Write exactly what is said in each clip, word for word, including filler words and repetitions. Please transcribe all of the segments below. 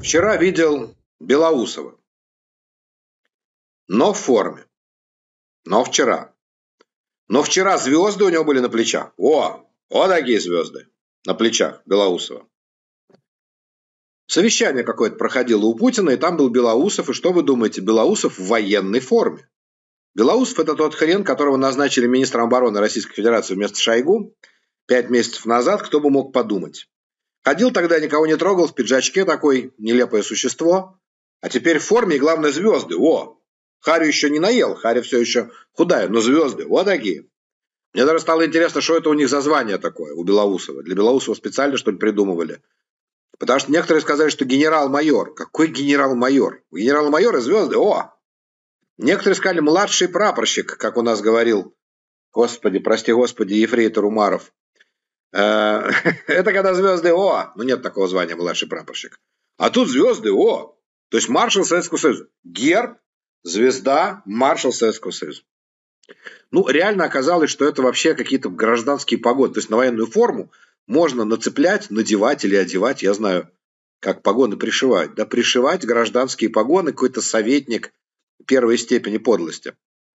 Вчера видел Белоусова, но в форме, но вчера. Но вчера звезды у него были на плечах. О, вот такие звезды на плечах Белоусова. Совещание какое-то проходило у Путина, и там был Белоусов. И что вы думаете, Белоусов в военной форме. Белоусов – это тот хрен, которого назначили министром обороны Российской Федерации вместо Шойгу пять месяцев назад, кто бы мог подумать. Ходил тогда, никого не трогал, в пиджачке такой, нелепое существо. А теперь в форме, и главное, звезды. О, Харю еще не наел, Харя все еще худая, но звезды, вот такие. Мне даже стало интересно, что это у них за звание такое, у Белоусова. Для Белоусова специально, что ли, придумывали. Потому что некоторые сказали, что генерал-майор. Какой генерал-майор? У генерала-майора звезды, о! Некоторые сказали, младший прапорщик, как у нас говорил, господи, прости господи, ефрейтор Умаров. Это когда звезды, о! Ну нет такого звания, младший прапорщик. А тут звезды, о! То есть маршал Советского Союза. Герб, звезда, маршал Советского Союза. Ну, реально оказалось, что это вообще какие-то гражданские погоны. То есть на военную форму можно нацеплять, надевать или одевать, я знаю, как погоны пришивать. Да, пришивать гражданские погоны, какой-то советник первой степени подлости.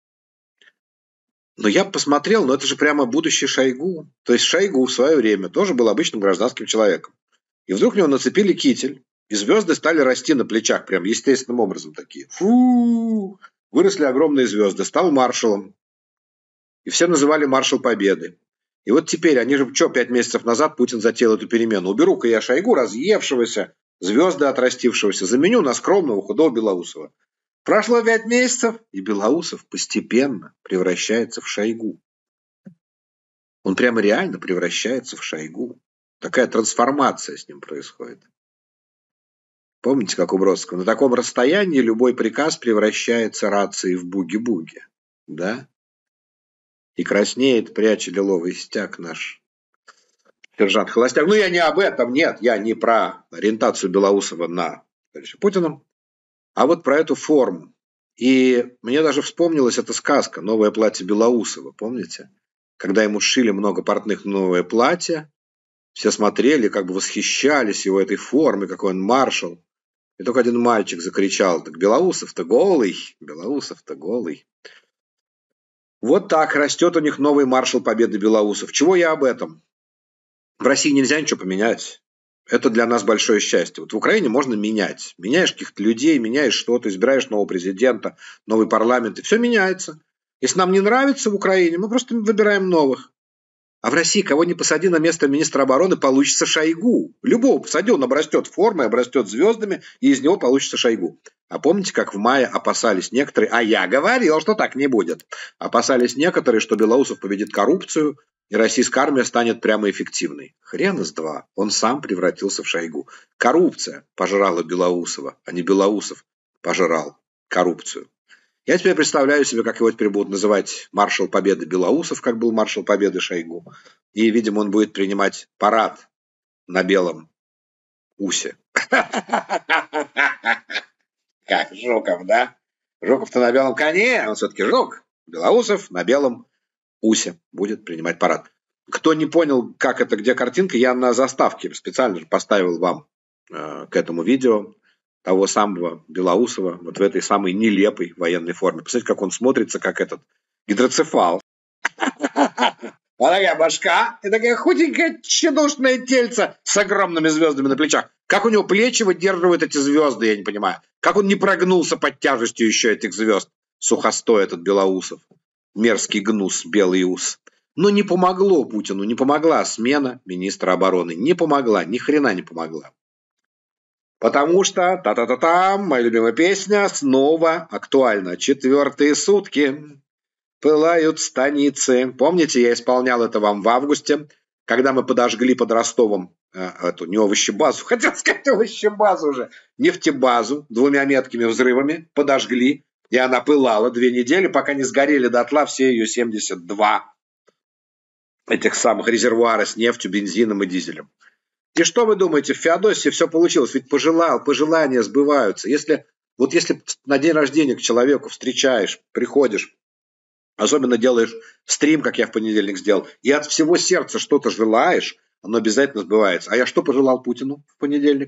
Но я посмотрел, но это же прямо будущий Шойгу. То есть Шойгу в свое время тоже был обычным гражданским человеком. И вдруг на него нацепили китель, и звезды стали расти на плечах, прям естественным образом такие. Фу! Выросли огромные звезды, стал маршалом. И все называли маршал Победы. И вот теперь, они же, что, пять месяцев назад Путин затеял эту перемену. Уберу-ка я Шойгу, разъевшегося, звезды отрастившегося, заменю на скромного худого Белоусова. Прошло пять месяцев, и Белоусов постепенно превращается в Шойгу. Он прямо реально превращается в Шойгу. Такая трансформация с ним происходит. Помните, как у Бродского? На таком расстоянии любой приказ превращается рацией в буги-буги. Да? И краснеет, пряча лиловый стяг наш сержант Холостяк. Ну, я не об этом, нет. Я не про ориентацию Белоусова на Путина, а вот про эту форму. И мне даже вспомнилась эта сказка «Новое платье Белоусова». Помните? Когда ему сшили много портных новое платье, все смотрели, как бы восхищались его этой формой, какой он маршал. И только один мальчик закричал: так Белоусов-то голый, Белоусов-то голый. Вот так растет у них новый маршал Победы Белоусов. Чего я об этом? В России нельзя ничего поменять. Это для нас большое счастье. Вот в Украине можно менять. Меняешь каких-то людей, меняешь что-то, избираешь нового президента, новый парламент, и все меняется. Если нам не нравится в Украине, мы просто выбираем новых. А в России кого не посади на место министра обороны, получится Шойгу. Любого посади, он обрастет формой, обрастет звездами, и из него получится Шойгу. А помните, как в мае опасались некоторые, а я говорил, что так не будет, опасались некоторые, что Белоусов победит коррупцию, и российская армия станет прямо эффективной. Хрен из два, он сам превратился в Шойгу. Коррупция пожрала Белоусова, а не Белоусов пожрал коррупцию. Я теперь представляю себе, как его теперь будут называть маршал Победы Белоусов, как был маршал Победы Шойгу. И, видимо, он будет принимать парад на белом усе. Как Жуков, да? Жуков-то на белом коне, он все-таки Жук. Белоусов на белом усе будет принимать парад. Кто не понял, как это, где картинка, я на заставке специально же поставил вам э, к этому видео того самого Белоусова вот в этой самой нелепой военной форме. Посмотрите, как он смотрится, как этот гидроцефал. Вот такая башка и такая худенькая тщедушная тельца с огромными звездами на плечах. Как у него плечи выдерживают эти звезды, я не понимаю. Как он не прогнулся под тяжестью еще этих звезд. Сухостой этот Белоусов. Мерзкий гнус, белый ус. Но не помогло Путину, не помогла смена министра обороны. Не помогла, ни хрена не помогла. Потому что, та-та-та-там, моя любимая песня снова актуальна. Четвертые сутки пылают станицы. Помните, я исполнял это вам в августе, когда мы подожгли под Ростовом э, эту, не овощебазу, хотел сказать овощебазу уже, нефтебазу двумя меткими взрывами подожгли, и она пылала две недели, пока не сгорели дотла все ее семьдесят два этих самых резервуара с нефтью, бензином и дизелем. И что вы думаете, в Феодосии все получилось? Ведь пожелал, пожелания сбываются. Если, вот если на день рождения к человеку встречаешь, приходишь, особенно делаешь стрим, как я в понедельник сделал, и от всего сердца что-то желаешь, оно обязательно сбывается. А я что пожелал Путину в понедельник?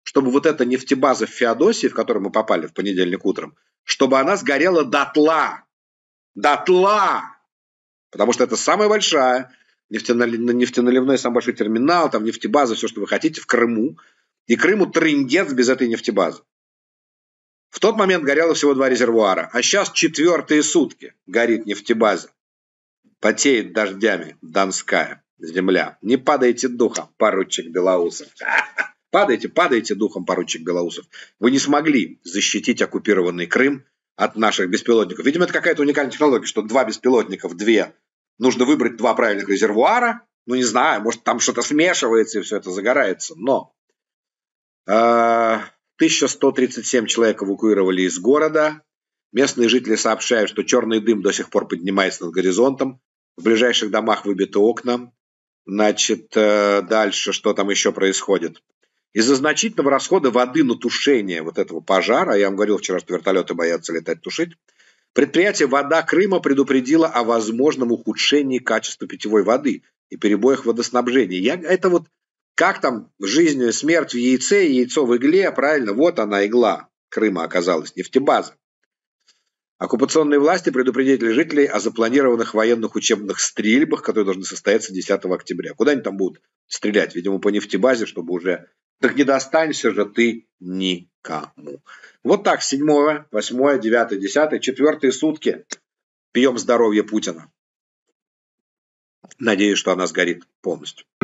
чтобы вот эта нефтебаза в Феодосии, в которую мы попали в понедельник утром, чтобы она сгорела дотла. Дотла! Потому что это самая большая нефтеналивной, самый большой терминал, там нефтебаза, все, что вы хотите, в Крыму. И Крыму трындец без этой нефтебазы. В тот момент горело всего два резервуара, а сейчас четвертые сутки горит нефтебаза. Потеет дождями Донская земля. Не падайте духом, поручик Белоусов. Падайте, падайте духом, поручик Белоусов. Вы не смогли защитить оккупированный Крым от наших беспилотников. Видимо, это какая-то уникальная технология, что два беспилотника в две. Нужно выбрать два правильных резервуара. Ну, не знаю, может, там что-то смешивается и все это загорается. Но э, тысяча сто тридцать семь человек эвакуировали из города. Местные жители сообщают, что черный дым до сих пор поднимается над горизонтом. В ближайших домах выбиты окна. Значит, э, дальше что там еще происходит? Из-за значительного расхода воды на тушение вот этого пожара, я вам говорил вчера, что вертолеты боятся летать тушить, предприятие «Вода Крыма» предупредило о возможном ухудшении качества питьевой воды и перебоях водоснабжения. Я, это вот как там жизнь и смерть в яйце, яйцо в игле, правильно, вот она игла Крыма оказалась, нефтебаза. Оккупационные власти предупредили жителей о запланированных военных учебных стрельбах, которые должны состояться десятого октября. Куда они там будут стрелять? Видимо, по нефтебазе, чтобы уже... Так не достанешься же ты никому. Вот так, седьмое, восьмое, девятое, десятое, четвертые сутки пьем здоровье Путина. Надеюсь, что она сгорит полностью.